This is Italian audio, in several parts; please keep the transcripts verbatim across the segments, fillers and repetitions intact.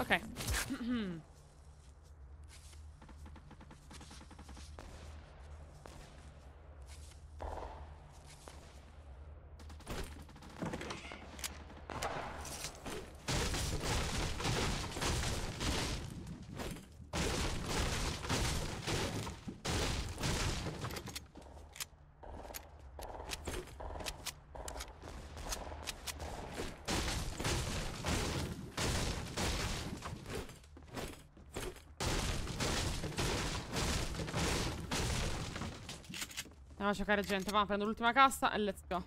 Ok. Andiamo a cercare gente. Va, prendo l'ultima cassa e let's go.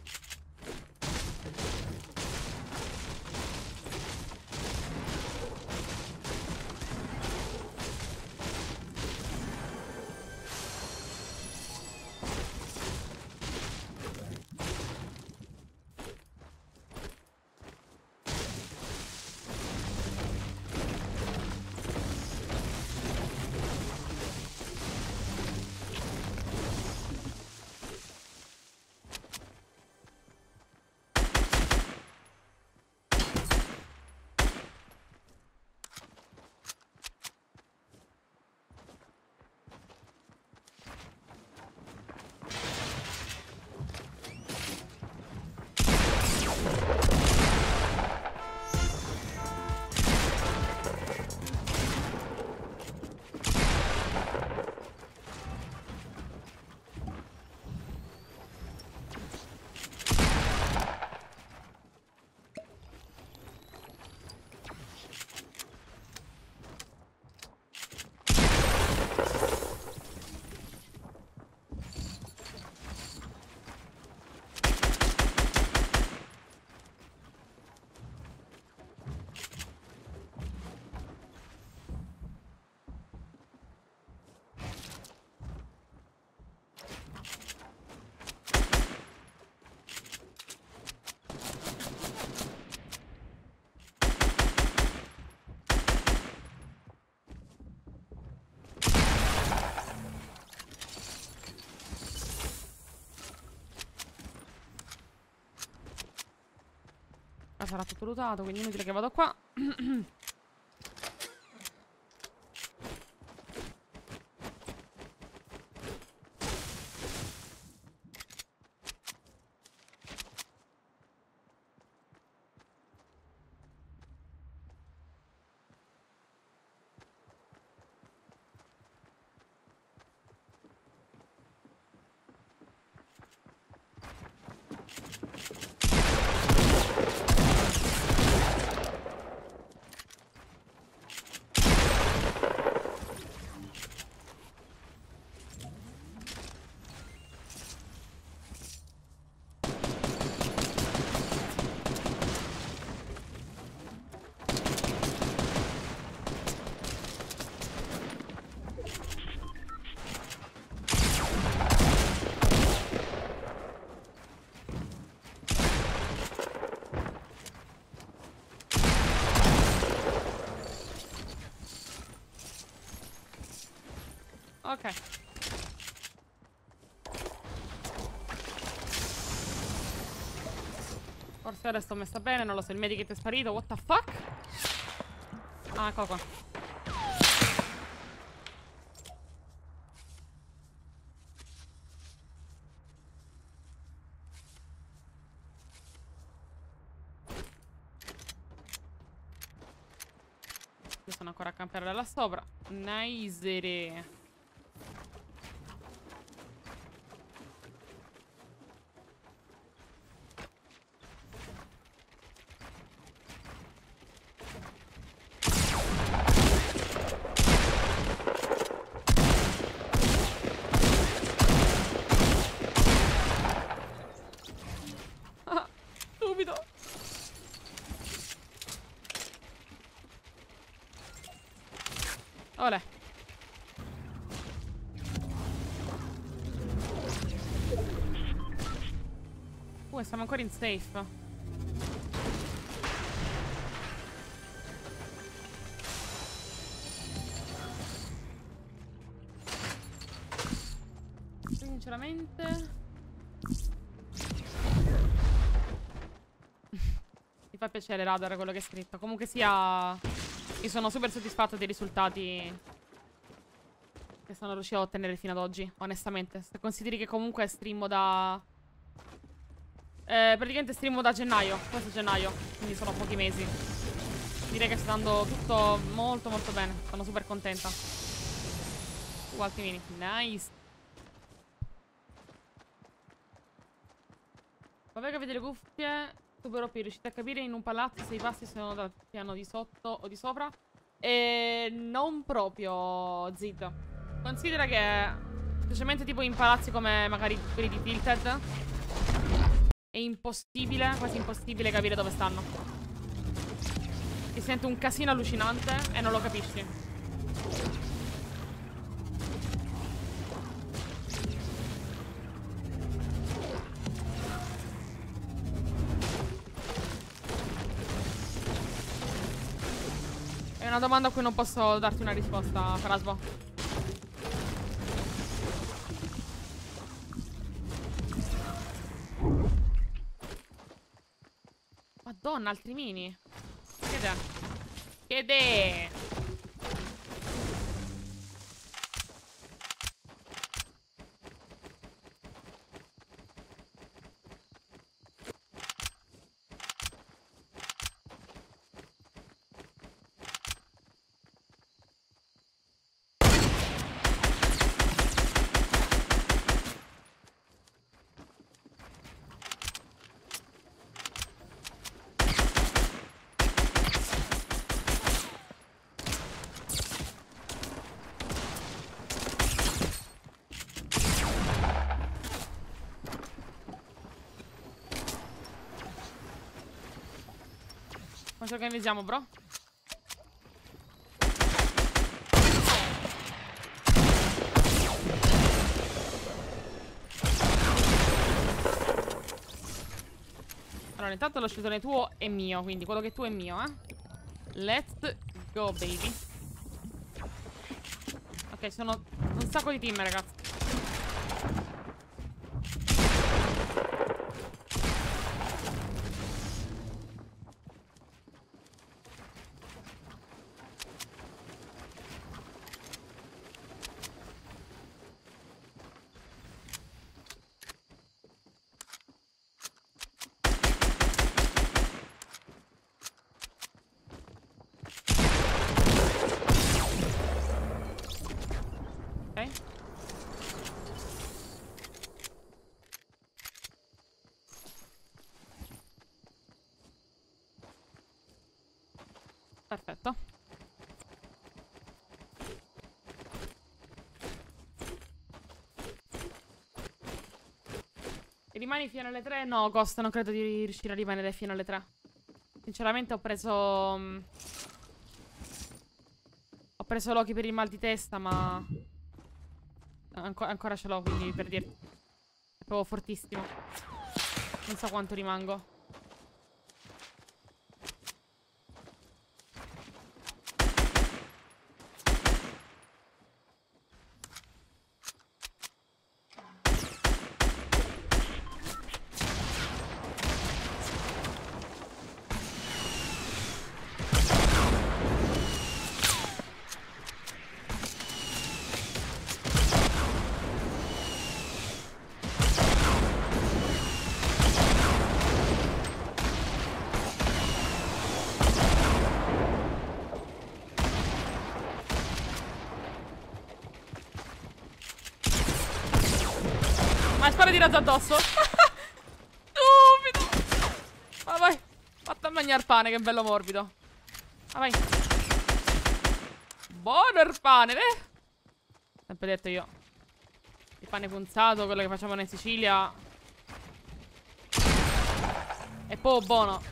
Sarà tutto lootato, quindi inutile che vado qua. Ok. Forse adesso sto messa bene, non lo so, il medikit è sparito, what the fuck? Ah, eccolo qua. Io sono ancora a campare da là sopra. Nice. Olè. Uh, siamo ancora in safe. Sinceramente mi fa piacere radar quello che è scritto. Comunque sia Io sono super soddisfatta dei risultati che sono riuscito a ottenere fino ad oggi, onestamente. Se consideri che comunque streamo da... Eh, praticamente streamo da gennaio, questo è gennaio, quindi sono pochi mesi. Direi che sta andando tutto molto molto bene, sono super contenta. Uh, altri mini, nice. Vabbè che avete le cuffie, super O P, riuscite a capire in un palazzo se i passi sono dal piano di sotto o di sopra? E non proprio, Zid. Considera che, specialmente tipo in palazzi come magari quelli di Tilted, è impossibile, quasi impossibile capire dove stanno. Ti senti un casino allucinante e non lo capisci. È una domanda a cui non posso darti una risposta, Frasbo. Madonna, altri mini. Che è? Che è? Come ci organizziamo, bro? Allora, intanto lo sceltone tuo è mio, quindi quello che è tuo è mio, eh. Let's go, baby. Ok, sono un sacco di team, ragazzi. Perfetto. E rimani fino alle tre? No, Ghost, non credo di riuscire a rimanere fino alle tre. Sinceramente ho preso... Um, ho preso Loki per il mal di testa, ma... Anco ancora ce l'ho, quindi per dirti. È proprio fortissimo. Non so quanto rimango. Ma spara di razzo addosso. Stupido. Ma vai. Fatta a mangiare pane, che bello morbido. Ma vai. Buono il pane, eh? Sempre detto io. Il pane punzato, quello che facciamo in Sicilia. È proprio buono.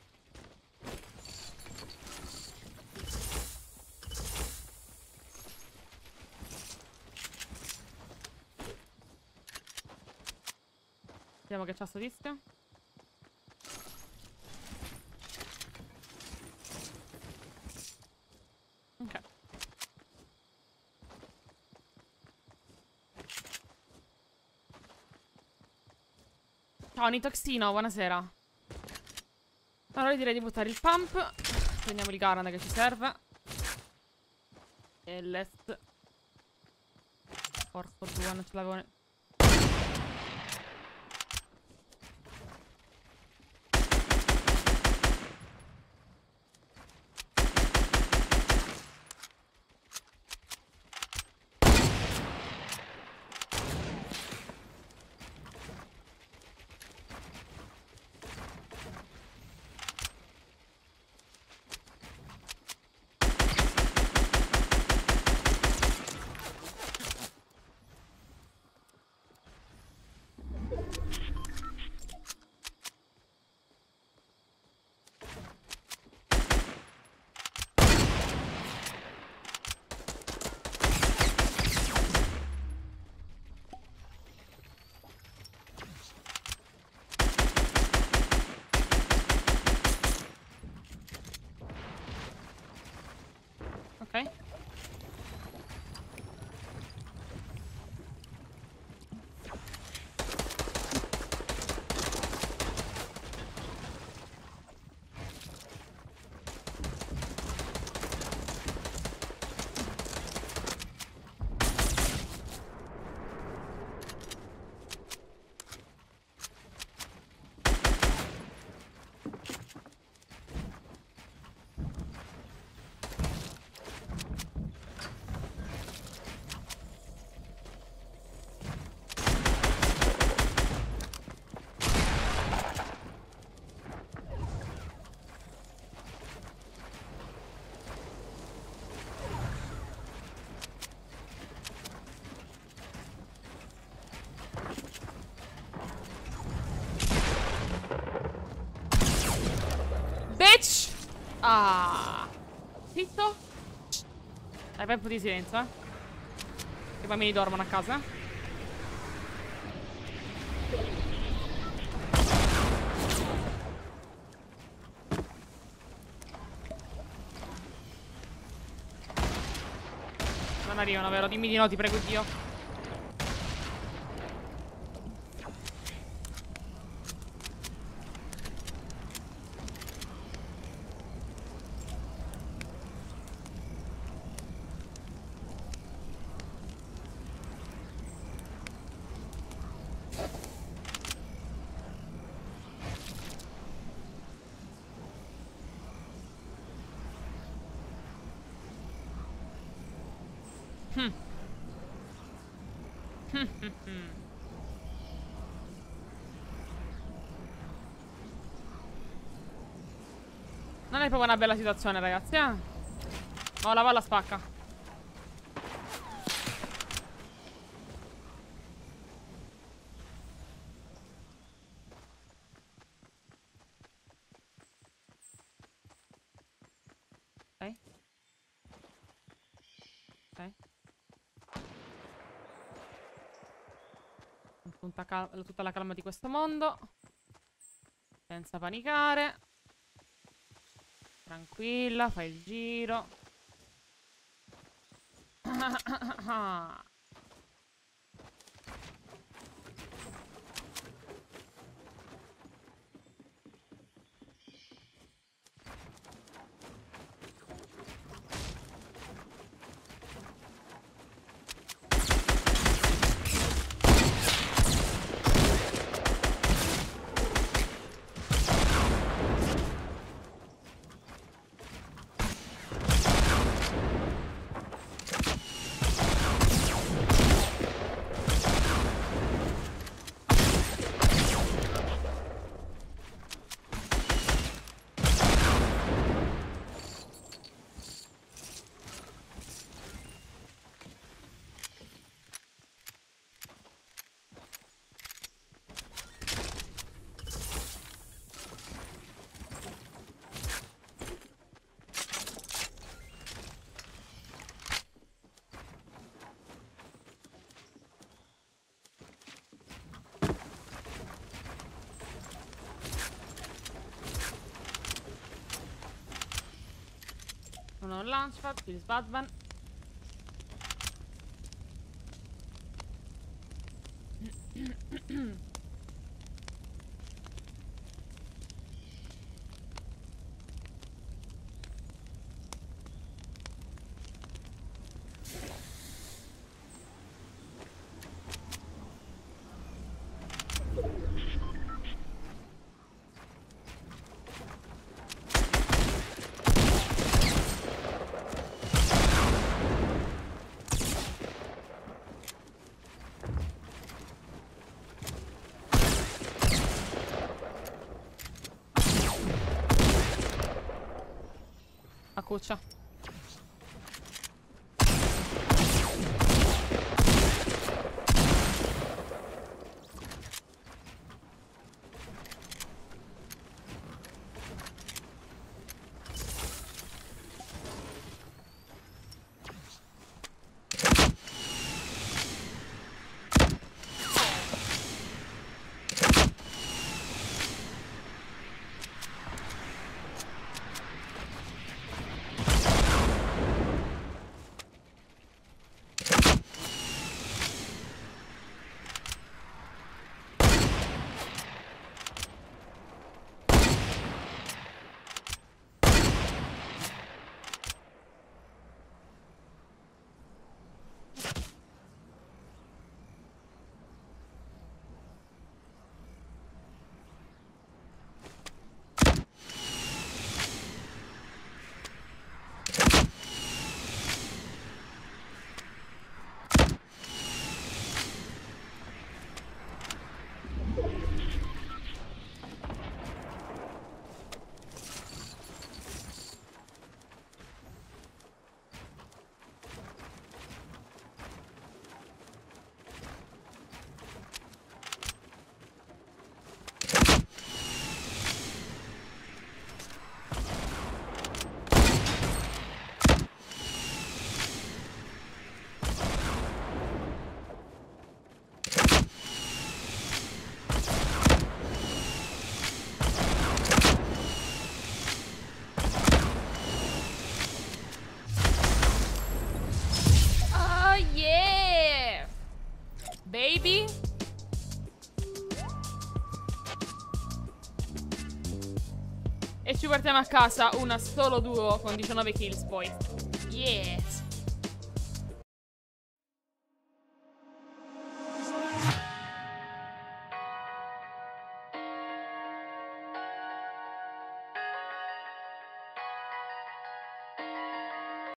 Vediamo che c'ha sto tizio. Ok. Ciao Nitoxino, buonasera. Allora io direi di buttare il pump. Prendiamo il Garand che ci serve. E l'est. Porco due, non ce l'avevo ne... Ok. Bitch! Ah. Zitto. Dai, fai un po' di silenzio, eh. Che i bambini dormono a casa. Non arrivano, vero? Dimmi di no, ti prego Dio. Hm. Non è proprio una bella situazione, ragazzi, eh? No, la palla spacca. Ok. Ok. Tutta, cal tutta la calma di questo mondo. Senza panicare. Tranquilla, fai il giro. Non ho un launchpad, quindi Spadvan. cuccia. Baby. E ci portiamo a casa una solo duo con diciannove kills poi. Yes.